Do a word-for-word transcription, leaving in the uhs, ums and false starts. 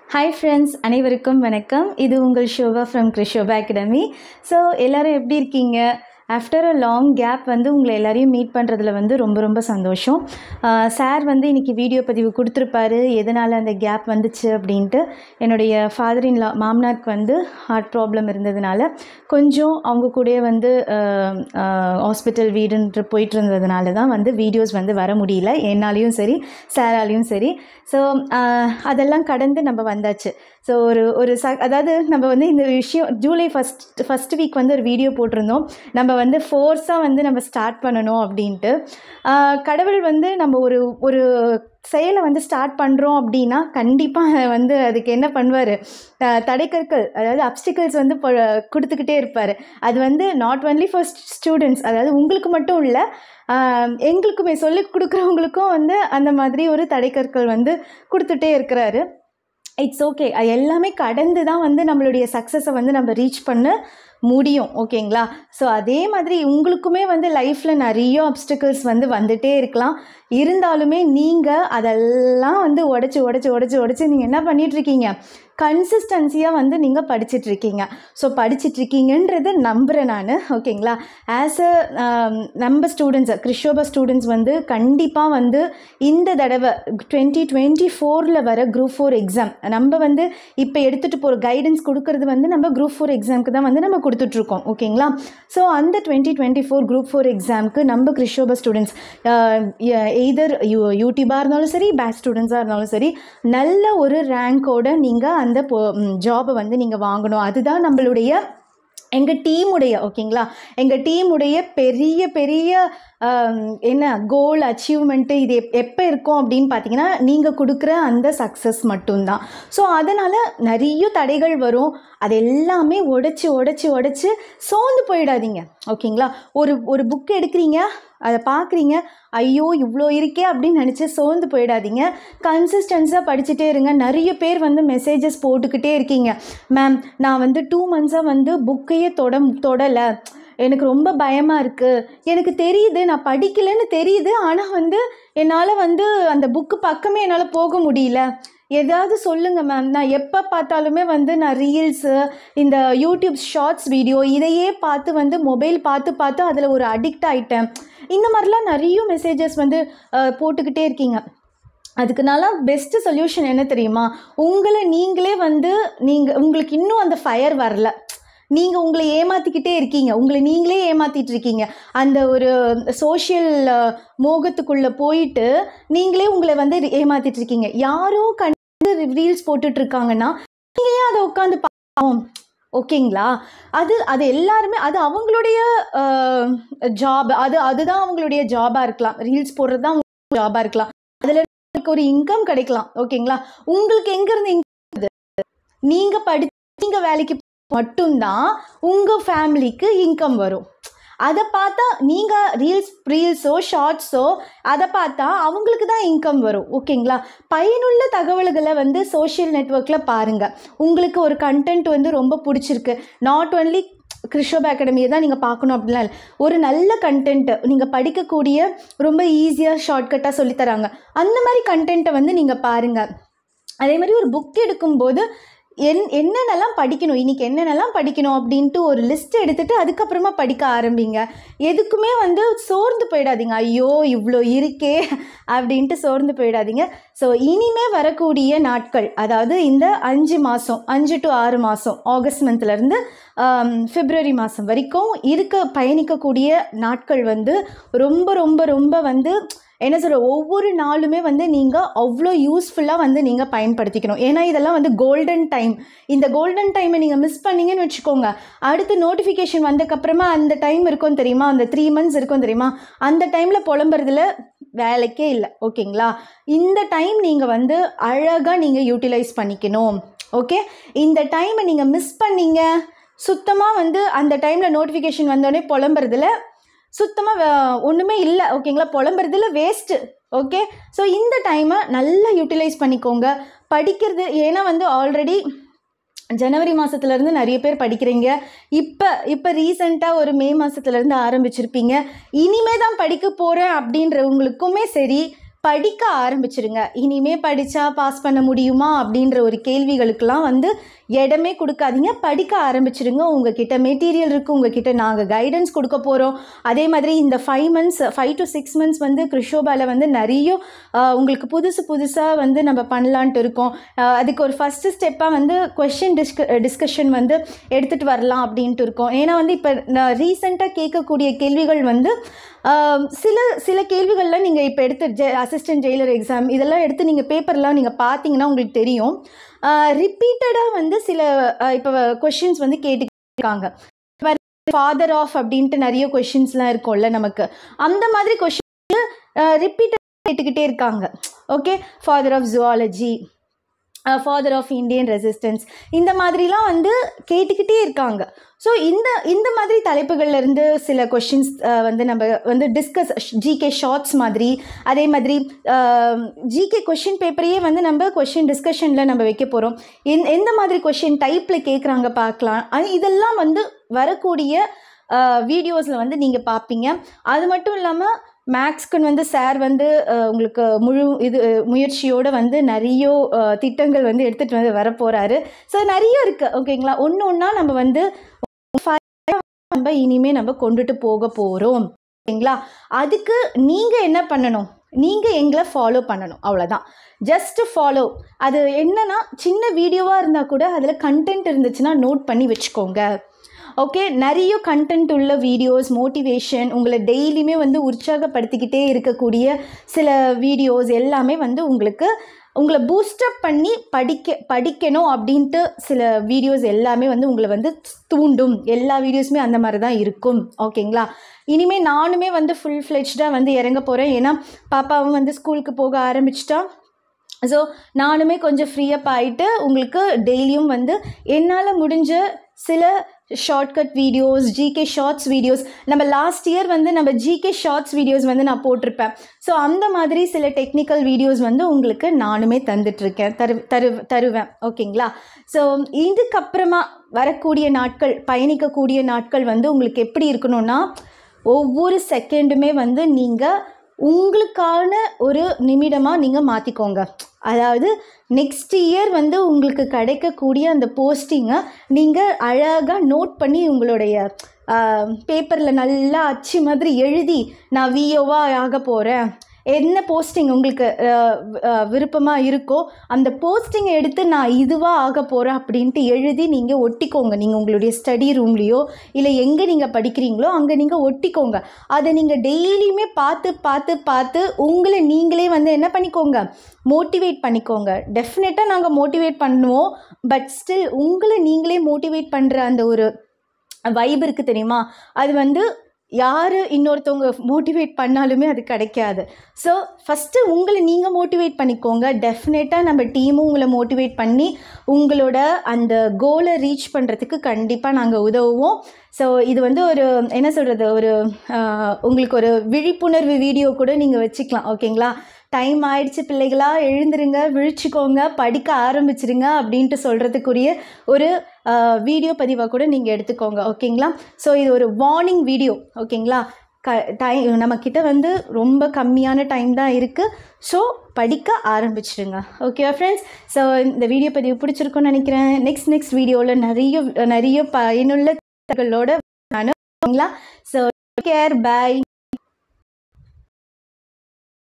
Hi friends, அனைவருக்கும் வணக்கம். இது உங்கள் Shobha from KRISHOBA Academy. So எல்லாரும் எப்படி இருக்கீங்க? ஆஃப்டர் அ லாங் கேப் வந்து உங்களை எல்லாரையும் மீட் பண்ணுறதுல வந்து ரொம்ப ரொம்ப சந்தோஷம். சார் வந்து இன்றைக்கி வீடியோ பதிவு கொடுத்துருப்பாரு எதனால் அந்த கேப் வந்துச்சு அப்படின்ட்டு. என்னுடைய ஃபாதர் இன் லா மாமனாருக்கு வந்து ஹார்ட் ப்ராப்ளம் இருந்ததுனால கொஞ்சம் அவங்க கூடயே வந்து ஹாஸ்பிட்டல் வீடுன்ற போயிட்டு இருந்ததுனால தான் வந்து வீடியோஸ் வந்து வர முடியல, என்னாலையும் சரி சாராலையும் சரி. ஸோ அதெல்லாம் கடந்து நம்ம வந்தாச்சு. ஸோ ஒரு ஒரு ச அதாவது நம்ம வந்து இந்த விஷயம் ஜூலை ஃபஸ்ட் ஃபஸ்ட் வீக் வந்து ஒரு வீடியோ போட்டிருந்தோம், நம்ம வந்து ஃபோர்ஸாக வந்து நம்ம ஸ்டார்ட் பண்ணணும் அப்படின்ட்டு. கடவுள் வந்து நம்ம ஒரு ஒரு செயலை வந்து ஸ்டார்ட் பண்ணுறோம் அப்படின்னா கண்டிப்பாக வந்து அதுக்கு என்ன பண்ணுவார், தடைக்கற்கள் அதாவது அப்டிக்கல்ஸ் வந்து கொடுத்துக்கிட்டே இருப்பார். அது வந்து நாட் ஒன்லி ஃபார் ஸ்டூடெண்ட்ஸ், அதாவது உங்களுக்கு மட்டும் இல்லை எங்களுக்குமே சொல்லிக் கொடுக்குறவங்களுக்கும் வந்து அந்த மாதிரி ஒரு தடைக்கற்கள் வந்து கொடுத்துட்டே இருக்கிறாரு. இட்ஸ் ஓகே, எல்லாமே கடந்து தான் வந்து நம்மளுடைய சக்ஸஸை வந்து நம்ம ரீச் பண்ண முடியும், ஓகேங்களா? ஸோ அதே மாதிரி உங்களுக்குமே வந்து லைஃப்பில் நிறைய அப்டிக்கல்ஸ் வந்து வந்துகிட்டே இருக்கலாம். இருந்தாலுமே நீங்கள் அதெல்லாம் வந்து உடச்சி உடச்சி உடச்சி உடச்சி நீங்கள் என்ன பண்ணிகிட்ருக்கீங்க, கன்சிஸ்டன்சியாக வந்து நீங்கள் படிச்சிட்ருக்கீங்க. ஸோ படிச்சிட்ருக்கீங்கன்றது நம்புகிறேன் நான், ஓகேங்களா? ஆஸ் அ நம்ம ஸ்டூடெண்ட்ஸ் கிரிஷோபா ஸ்டூடெண்ட்ஸ் வந்து கண்டிப்பாக வந்து இந்த தடவை டுவெண்ட்டி டுவெண்ட்டி ஃபோரில் வர குரூப் ஃபோர் எக்ஸாம் நம்ம வந்து இப்போ எடுத்துகிட்டு போகிற கைடன்ஸ் கொடுக்கறது வந்து நம்ம குரூப் ஃபோர் எக்ஸாமுக்கு தான் வந்து நம்ம கொடுத்துட்ருக்கோம், ஓகேங்களா? ஸோ அந்த twenty twenty four group four எக்ஸாமுக்கு நம்ம கிரிஷோபா ஸ்டூடெண்ட்ஸ் எய்தர் யூ யூடியூபாக இருந்தாலும் சரி, பேட்ச் ஸ்டூடெண்ட்ஸாக இருந்தாலும் சரி, நல்ல ஒரு ரேங்கோட நீங்கள் அந்த ஜாபை வந்து நீங்கள் வாங்கணும். அதுதான் நம்மளுடைய எங்கள் டீமுடைய, ஓகேங்களா, எங்கள் டீமுடைய பெரிய பெரிய என்ன கோல் அச்சீவ்மெண்ட்டு. இது எப் எப்போ இருக்கும் அப்படின்னு பார்த்தீங்கன்னா நீங்கள் கொடுக்குற அந்த சக்ஸஸ் மட்டும்தான். ஸோ அதனால் நிறைய தடைகள் வரும், அது எல்லாமே உடச்சி உடச்சி உடச்சி சோர்ந்து போயிடாதீங்க, ஓகேங்களா? ஒரு ஒரு புக் எடுக்கிறீங்க, அதை பார்க்குறீங்க, ஐயோ இவ்வளோ இருக்கே அப்படின்னு நினச்சி சோர்ந்து போயிடாதீங்க. கன்சிஸ்டன்ஸாக படிச்சுட்டே இருங்க. நிறைய பேர் வந்து மெசேஜஸ் போட்டுக்கிட்டே இருக்கீங்க, மேம் நான் வந்து டூ மந்த்ஸாக வந்து புக்கையே தொட தொடலை, எனக்கு ரொம்ப பயமாக இருக்குது, எனக்கு தெரியுது நான் படிக்கலைன்னு தெரியுது, ஆனால் வந்து என்னால் வந்து அந்த புக்கு பக்கமே என்னால் போக முடியல, ஏதாவது சொல்லுங்கள் மேம். நான் எப்போ பார்த்தாலுமே வந்து நான் ரீல்ஸு, இந்த யூடியூப் ஷார்ட்ஸ் வீடியோ இதையே பார்த்து வந்து மொபைல் பார்த்து பார்த்து அதில் ஒரு அடிக்ட் ஆகிட்டேன். இந்த மாதிரிலாம் நிறைய மெசேஜஸ் வந்து போட்டுக்கிட்டே இருக்கீங்க. அதுக்குனால பெஸ்ட்டு சொல்யூஷன் என்ன தெரியுமா, உங்களை நீங்களே வந்து நீங்கள் உங்களுக்கு இன்னும் அந்த ஃபயர் வரல, நீங்கள் உங்களை ஏமாற்றிக்கிட்டே இருக்கீங்க, உங்களை நீங்களே ஏமாற்றிட்டு இருக்கீங்க. அந்த ஒரு சோஷியல் மோகத்துக்குள்ளே போயிட்டு நீங்களே உங்களை வந்து ஏமாற்றிட்டு இருக்கீங்க. யாரோ கண்டு ரீல்ஸ் போட்டுட்ருக்காங்கன்னா நீங்கள் ஏன் அதை உட்காந்து பார்ப்போம், ஓகேங்களா? அது அது எல்லாருமே அது அவங்களுடைய ஜாப், அது அதுதான் அவங்களுடைய ஜாபாக இருக்கலாம், ரீல்ஸ் போடுறது தான் அவங்க ஜாபாக இருக்கலாம், அதில் உங்களுக்கு ஒரு இன்கம் கிடைக்கலாம், ஓகேங்களா? உங்களுக்கு எங்கேருந்து இன்கம், நீங்கள் படி நீங்கள் வேலைக்கு மட்டும்தான் உங்கள் ஃபேமிலிக்கு இன்கம் வரும். அதை பார்த்தா நீங்கள் ரீல்ஸ் ரீல்ஸோ ஷார்ட்ஸோ அதை பார்த்தா அவங்களுக்கு தான் இன்கம் வரும், ஓகேங்களா? பயனுள்ள தகவல்களை வந்து சோஷியல் நெட்வொர்க்கில் பாருங்கள். உங்களுக்கு ஒரு கண்டென்ட் வந்து ரொம்ப பிடிச்சிருக்கு, நாட் ஒன்லி கிரிஷோபா அகாடமியை தான் நீங்கள் பார்க்கணும் அப்படிலாம் இல்லை, ஒரு நல்ல கண்டென்ட்டு நீங்கள் படிக்கக்கூடிய ரொம்ப ஈஸியாக ஷார்ட்கட்டாக சொல்லித்தராங்க, அந்த மாதிரி கண்டென்ட்டை வந்து நீங்கள் பாருங்கள். அதே மாதிரி ஒரு புக் எடுக்கும்போது என் என்னென்னலாம் படிக்கணும், இன்றைக்கி என்னென்னலாம் படிக்கணும் அப்படின்ட்டு ஒரு லிஸ்ட் எடுத்துகிட்டு அதுக்கப்புறமா படிக்க ஆரம்பிங்க. எதுக்குமே வந்து சோர்ந்து போயிடாதீங்க, ஐயோ இவ்வளோ இருக்கே அப்படின்ட்டு சோர்ந்து போயிடாதீங்க. ஸோ இனிமே வரக்கூடிய நாட்கள், அதாவது இந்த அஞ்சு மாதம் அஞ்சு டு ஆறு மாதம் ஆகஸ்ட் மந்த்லேருந்து பிப்ரவரி மாதம் வரைக்கும் இருக்க பயணிக்கக்கூடிய நாட்கள் வந்து ரொம்ப ரொம்ப ரொம்ப வந்து என்ன சொல்கிற, ஒவ்வொரு நாளுமே வந்து நீங்கள் அவ்வளோ யூஸ்ஃபுல்லாக வந்து நீங்கள் பயன்படுத்திக்கணும். ஏன்னா இதெல்லாம் வந்து கோல்டன் டைம். இந்த கோல்டன் டைமை நீங்கள் மிஸ் பண்ணிங்கன்னு வச்சுக்கோங்க, அடுத்து நோட்டிஃபிகேஷன் வந்ததுக்கப்புறமா அந்த டைம் இருக்கும் தெரியுமா, அந்த த்ரீ மந்த்ஸ் இருக்கும் தெரியுமா, அந்த டைமில் புலம்புறதுல வேலைக்கே இல்லை, ஓகேங்களா? இந்த டைம் நீங்கள் வந்து அழகாக நீங்கள் யூட்டிலைஸ் பண்ணிக்கணும், ஓகே? இந்த டைமை நீங்கள் மிஸ் பண்ணிங்க சுத்தமாக வந்து அந்த டைமில் நோட்டிஃபிகேஷன் வந்தோடனே புலம்புறதுல சுத்தமாக ஒன்றுமே இல்லை, ஓகேங்களா? புலம்புறதுல வேஸ்ட்டு, ஓகே? ஸோ இந்த டைமை நல்லா யூட்டிலைஸ் பண்ணிக்கோங்க படிக்கிறது. ஏன்னா வந்து ஆல்ரெடி ஜனவரி மாதத்துலேருந்து நிறைய பேர் படிக்கிறீங்க, இப்போ இப்போ ரீசெண்டாக ஒரு மே மாதத்துலேருந்து ஆரம்பிச்சிருப்பீங்க, இனிமே தான் படிக்க போகிறேன் அப்படின்றவங்களுக்குமே சரி, படிக்க ஆரம்பிச்சிருங்க. இனிமே படித்தா பாஸ் பண்ண முடியுமா அப்படின்ற ஒரு கேள்விகளுக்கெல்லாம் வந்து இடமே கொடுக்காதீங்க. படிக்க ஆரம்பிச்சிருங்க. உங்ககிட்ட மெட்டீரியல் இருக்குது, உங்ககிட்ட நாங்கள் கைடன்ஸ் கொடுக்க போகிறோம். அதே மாதிரி இந்த five months five to six months வந்து கிருஷோபாவில் வந்து நிறைய உங்களுக்கு புதுசு புதுசாக வந்து நம்ம பண்ணலான்ட்டு இருக்கோம். அதுக்கு ஒரு ஃபஸ்ட்டு ஸ்டெப்பாக வந்து கொஷின் டிஸ்க டிஸ்கஷன் வந்து எடுத்துகிட்டு வரலாம் அப்படின்ட்டு இருக்கோம். ஏன்னா வந்து இப்போ நான் ரீசெண்டாக கேட்கக்கூடிய கேள்விகள் வந்து சில சில கேள்விகள்லாம் நீங்கள் இப்போ எடுத்து ஜெ அசிஸ்டன்ட் ஜெயிலர் எக்ஸாம் இதெல்லாம் எடுத்து நீங்கள் பேப்பர்லாம் நீங்கள் பார்த்தீங்கன்னா உங்களுக்கு தெரியும். ரிப்பீட்டடாக வந்து சில இப்போ கொஷின்ஸ் வந்து கேட்டுருக்காங்க. ஃபாதர் ஆஃப் அப்படின்ட்டு நிறைய கொஷின்ஸ்லாம் இருக்கும்ல நமக்கு. அந்த மாதிரி கொஷின் ரிப்பீட்டடாக கேட்டுக்கிட்டே இருக்காங்க. Okay, father of zoology, father of Indian resistance, இந்த மாதிரிலாம் வந்து கேட்டுக்கிட்டே இருக்காங்க. ஸோ இந்த இந்த மாதிரி தலைப்புகள்ல இருந்து சில கொஷின்ஸ் வந்து நம்ம வந்து டிஸ்கஸ் ஜிகே ஷார்ட்ஸ் மாதிரி, அதே மாதிரி ஜிகே கொஷின் பேப்பரையே வந்து நம்ம கொஷின் டிஸ்கஷனில் நம்ம வைக்க போகிறோம். எந் எந்த மாதிரி கொஷின் டைப்பில் கேட்குறாங்க பார்க்கலாம். அது இதெல்லாம் வந்து வரக்கூடிய வீடியோஸில் வந்து நீங்கள் பார்ப்பீங்க. அது மட்டும் இல்லாமல் மேக்ஸ்க்குன்னு வந்து சார் வந்து உங்களுக்கு முழு இது முயற்சியோடு வந்து நிறைய திட்டங்கள் வந்து எடுத்துகிட்டு வந்து வர போகிறாரு. ஸோ நிறைய இருக்குது. ஓகேங்களா, ஒன்று ஒன்றா நம்ம வந்து நம்ம இனிமேல் நம்ம கொண்டுட்டு போக போகிறோம். ஓகேங்களா, அதுக்கு நீங்கள் என்ன பண்ணணும், நீங்கள் எங்களை ஃபாலோ பண்ணணும், அவ்வளோதான். Just follow. அது என்னன்னா சின்ன வீடியோவாக இருந்தால் கூட அதில் கண்டென்ட் இருந்துச்சுன்னா நோட் பண்ணி வச்சுக்கோங்க. ஓகே, நிறைய கண்டென்ட் உள்ள வீடியோஸ், மோட்டிவேஷன், உங்களை டெய்லியுமே வந்து உற்சாகப்படுத்திக்கிட்டே இருக்கக்கூடிய சில வீடியோஸ் எல்லாமே வந்து உங்களுக்கு உங்களை பூஸ்டப் பண்ணி படிக்க படிக்கணும் அப்படின்ட்டு சில வீடியோஸ் எல்லாமே வந்து உங்களை வந்து தூண்டும். எல்லா வீடியோஸுமே அந்த மாதிரி தான் இருக்கும். ஓகேங்களா, இனிமேல் நானுமே வந்து ஃபுல் ஃப்ளெஜ்டாக வந்து இறங்க போகிறேன். ஏன்னா பாப்பாவும் வந்து ஸ்கூலுக்கு போக ஆரம்பிச்சிட்டா. ஸோ நானுமே கொஞ்சம் ஃப்ரீஅப் ஆகிட்டு உங்களுக்கு டெய்லியும் வந்து என்னால் முடிஞ்ச சில shortcut videos, GK shorts videos, நம்ம லாஸ்ட் இயர் வந்து நம்ம ஜிகே ஷார்ட்ஸ் வீடியோஸ் வந்து நான் போட்டிருப்பேன். ஸோ அந்த மாதிரி சில டெக்னிக்கல் வீடியோஸ் வந்து உங்களுக்கு நானுமே தந்துட்டுருக்கேன், தரு தரு தருவேன். ஓகேங்களா, ஸோ இதுக்கப்புறமா வரக்கூடிய நாட்கள், பயணிக்கக்கூடிய நாட்கள் வந்து உங்களுக்கு எப்படி இருக்கணும்னா, ஒவ்வொரு செகண்டுமே வந்து நீங்கள் உங்களுக்கான ஒரு நிமிடமாக நீங்கள் மாற்றிக்கோங்க. அதாவது நெக்ஸ்ட் இயர் வந்து உங்களுக்கு கிடைக்கக்கூடிய அந்த போஸ்டிங்கை நீங்கள் அழகாக நோட் பண்ணி உங்களுடைய பேப்பரில் நல்லா அச்சு மாதிரி எழுதி, நான் விஓவாக ஆக போகிறேன், என்ன போஸ்டிங் உங்களுக்கு விருப்பமாக இருக்கோ அந்த போஸ்டிங்கை எடுத்து நான் இதுவாக ஆக போகிறேன் அப்படின்ட்டு எழுதி நீங்கள் ஒட்டிக்கோங்க. நீங்கள் உங்களுடைய ஸ்டடி ரூம்லேயோ இல்லை எங்கே நீங்கள் படிக்கிறீங்களோ அங்கே நீங்கள் ஒட்டிக்கோங்க. அதை நீங்கள் டெய்லியுமே பார்த்து பார்த்து பார்த்து உங்களை நீங்களே வந்து என்ன பண்ணிக்கோங்க, மோட்டிவேட் பண்ணிக்கோங்க. டெஃபினட்டாக நாங்கள் மோட்டிவேட் பண்ணுவோம். பட் ஸ்டில் உங்களை நீங்களே மோட்டிவேட் பண்ணுற அந்த ஒரு வைப் இருக்குது தெரியுமா, அது வந்து யார் இன்னொருத்தவங்க மோட்டிவேட் பண்ணாலுமே அது கிடைக்காது. ஸோ ஃபஸ்ட்டு உங்களை நீங்கள் மோட்டிவேட் பண்ணிக்கோங்க. டெஃபினட்டாக நம்ம டீமும் உங்களை மோட்டிவேட் பண்ணி உங்களோட அந்த கோலை ரீச் பண்ணுறதுக்கு கண்டிப்பாக நாங்கள் உதவுவோம். ஸோ இது வந்து ஒரு என்ன சொல்கிறது, ஒரு உங்களுக்கு ஒரு விழிப்புணர்வு வீடியோ கூட நீங்கள் வச்சுக்கலாம். ஓகேங்களா, டைம் ஆயிடுச்சு பிள்ளைகளா, எழுந்துருங்க, விழிச்சிக்கோங்க, படிக்க ஆரம்பிச்சிருங்க அப்படின்ட்டு சொல்கிறதுக்குரிய ஒரு வீடியோ பதிவாக கூட நீங்கள் எடுத்துக்கோங்க. ஓகேங்களா, ஸோ இது ஒரு வார்னிங் வீடியோ. ஓகேங்களா, க டைம் நம்மக்கிட்ட வந்து ரொம்ப கம்மியான டைம் தான் இருக்குது. ஸோ படிக்க ஆரம்பிச்சிடுங்க. ஓகேவா ஃப்ரெண்ட்ஸ்? ஸோ இந்த வீடியோ பதிவு பிடிச்சிருக்குன்னு நினைக்கிறேன். நெக்ஸ்ட் நெக்ஸ்ட் வீடியோவில் நிறைய நிறைய பயனுள்ள தகவலோட நான். ஓகேங்களா, ஸோ கேர், பாய்.